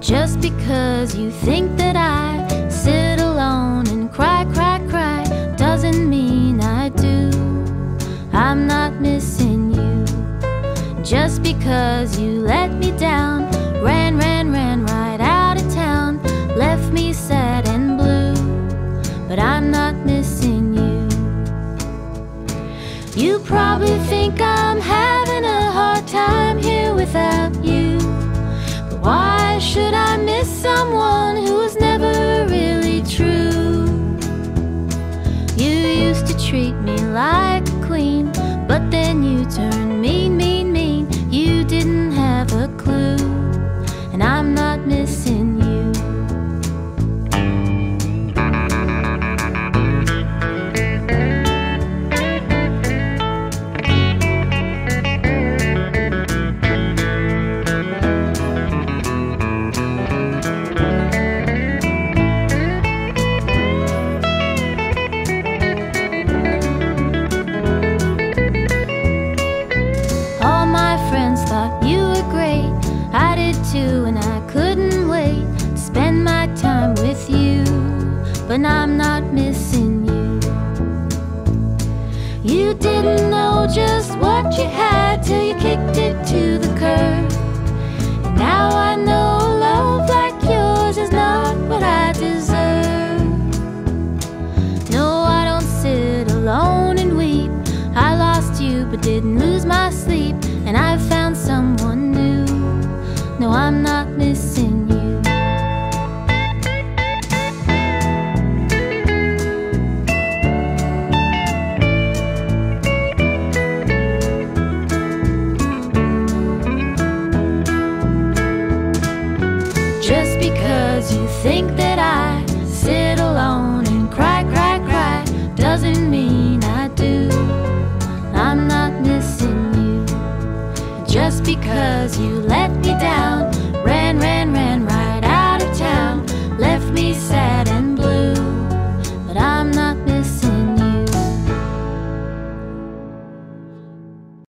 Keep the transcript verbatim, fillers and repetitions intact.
Just because you think that I sit alone and cry, cry, cry doesn't mean I do. I'm not missing you. Just because you let me down, ran, ran, ran right out of town, left me sad and blue, but I'm not missing you. You probably think I'm having a hard time here without you, but why should I miss someone who was never really true? You used to treat me like a queen, but then you turned mean, mean, mean. You didn't have a clue, and I'm not missing you. I did too, and I couldn't wait to spend my time with you, but I'm not missing you. You didn't know just what you had till you kicked it to the curb, and now I know love like yours is not what I deserve. No, I don't sit alone and weep. I lost you but didn't lose my sleep, and I found someone new. No, I'm not missing you. Just because you think that I sit alone and cry, cry, cry doesn't mean I do. I'm not missing you. Just because you let me down,